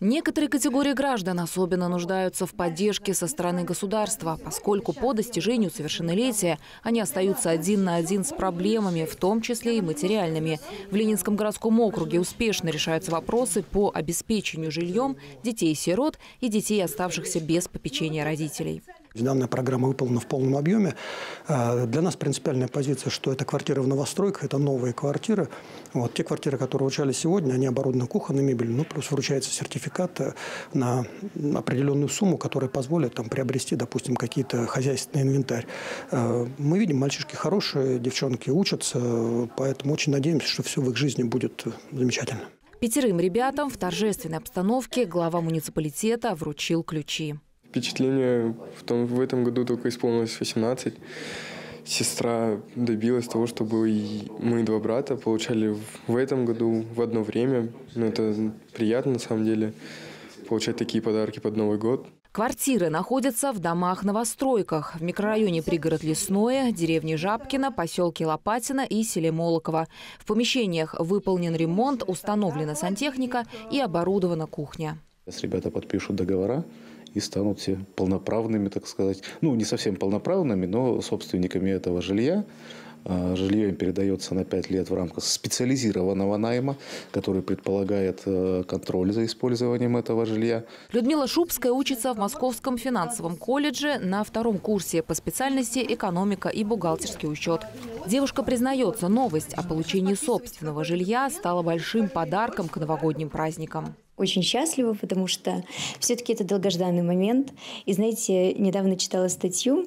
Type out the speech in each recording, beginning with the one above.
Некоторые категории граждан особенно нуждаются в поддержке со стороны государства, поскольку по достижению совершеннолетия они остаются один на один с проблемами, в том числе и материальными. В Ленинском городском округе успешно решаются вопросы по обеспечению жильем детей-сирот и детей, оставшихся без попечения родителей. Данная программа выполнена в полном объеме. Для нас принципиальная позиция, что это квартиры в новостройках, это новые квартиры. Вот, те квартиры, которые вручали сегодня, они оборудованы кухонной мебелью, ну, плюс вручается сертификат на определенную сумму, которая позволит там приобрести, допустим, какие-то хозяйственный инвентарь. Мы видим, мальчишки хорошие, девчонки учатся, поэтому очень надеемся, что все в их жизни будет замечательно. 5 ребятам в торжественной обстановке глава муниципалитета вручил ключи. Впечатление в этом году только исполнилось 18. Сестра добилась того, чтобы мы 2 брата получали в этом году в одно время. Это приятно на самом деле, получать такие подарки под Новый год. Квартиры находятся в домах-новостройках в микрорайоне Пригород Лесное, деревне Жабкино, поселке Лопатино и селе Молоково. В помещениях выполнен ремонт, установлена сантехника и оборудована кухня. Ребята подпишут договора и станут все полноправными, так сказать. Ну, не совсем полноправными, но собственниками этого жилья. Жилье им передается на 5 лет в рамках специализированного найма, который предполагает контроль за использованием этого жилья. Людмила Шубская учится в Московском финансовом колледже на 2-м курсе по специальности экономика и бухгалтерский учет. Девушка признается, новость о получении собственного жилья стала большим подарком к новогодним праздникам. Очень счастлива, потому что все-таки это долгожданный момент. И знаете, недавно читала статью.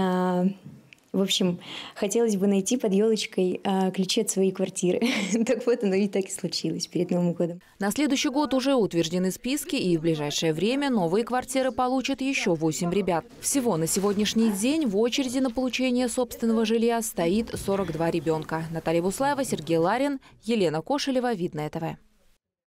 В общем, хотелось бы найти под елочкой ключи от своей квартиры. Так вот, оно и так и случилось перед Новым годом. На следующий год уже утверждены списки, и в ближайшее время новые квартиры получат еще 8 ребят. Всего на сегодняшний день в очереди на получение собственного жилья стоит 42 ребенка. Наталья Буслаева, Сергей Ларин, Елена Кошелева, Видное ТВ.